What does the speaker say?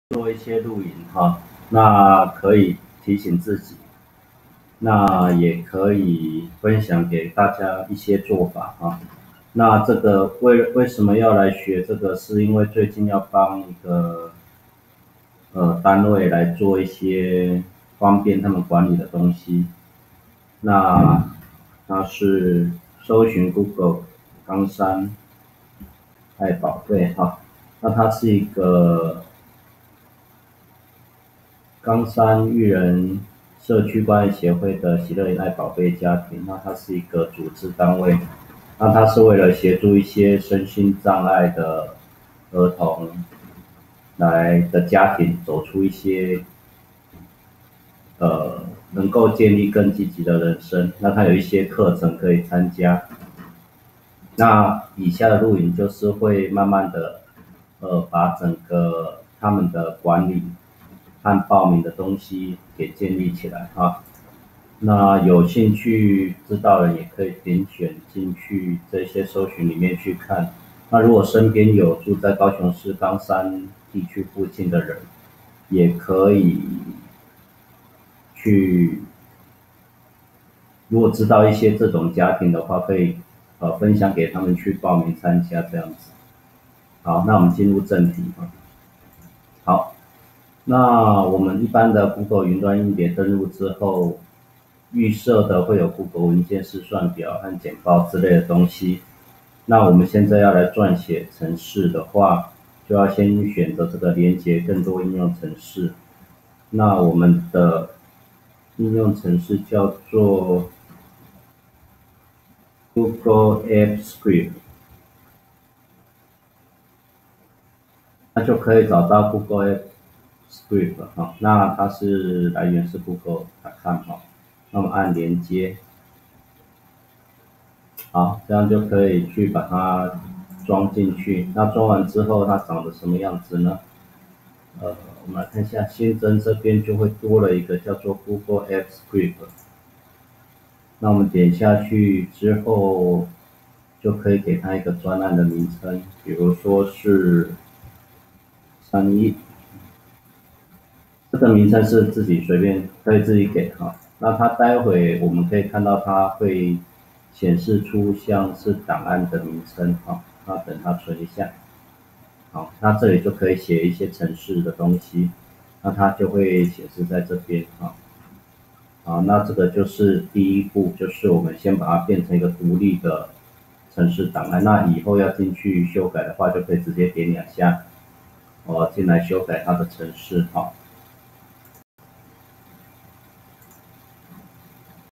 做一些录影哈，那可以提醒自己，那也可以分享给大家一些做法哈。那这个为什么要来学这个？是因为最近要帮一个单位来做一些方便他们管理的东西。那它是搜寻 Google 冈山爱宝贝哈，那它是一个冈山育人社区关爱协会的喜乐爱宝贝家庭，那它是一个组织单位，那它是为了协助一些身心障碍的儿童的家庭走出一些能够建立更积极的人生。那它有一些课程可以参加。那以下的录影就是会慢慢的把整个他们的管理和报名的东西给建立起来哈。那有兴趣知道的人也可以点选进去这些搜寻里面去看。那如果身边有住在高雄市冈山地区附近的人，也可以去，如果知道一些这种家庭的话，可以分享给他们去报名参加这样子。好，那我们进入正题哈。好，那我们一般的 Google 云端硬碟登录之后，预设的会有 Google 文件试算表和简报之类的东西。那我们现在要来撰写程式的话，就要先选择这个连接更多应用程式。那我们的应用程式叫做 Google App Script， 那就可以找到 Google App Script 哈，那它是来源是 Google.com 哈，那我们按连接，好，这样就可以去把它装进去。那装完之后，它长得什么样子呢？我们来看一下新增这边就会多了一个叫做 Google App Script。那我们点下去之后，就可以给它一个专案的名称，比如说是31，这个名称是自己随便可以自己给哈。那它待会我们可以看到它会显示出像是档案的名称哈，那等它存一下。好，那这里就可以写一些程式的东西，那它就会显示在这边哈。好，那这个就是第一步，就是我们先把它变成一个独立的程式档案。那以后要进去修改的话，就可以直接点2下，进来修改它的程式哈。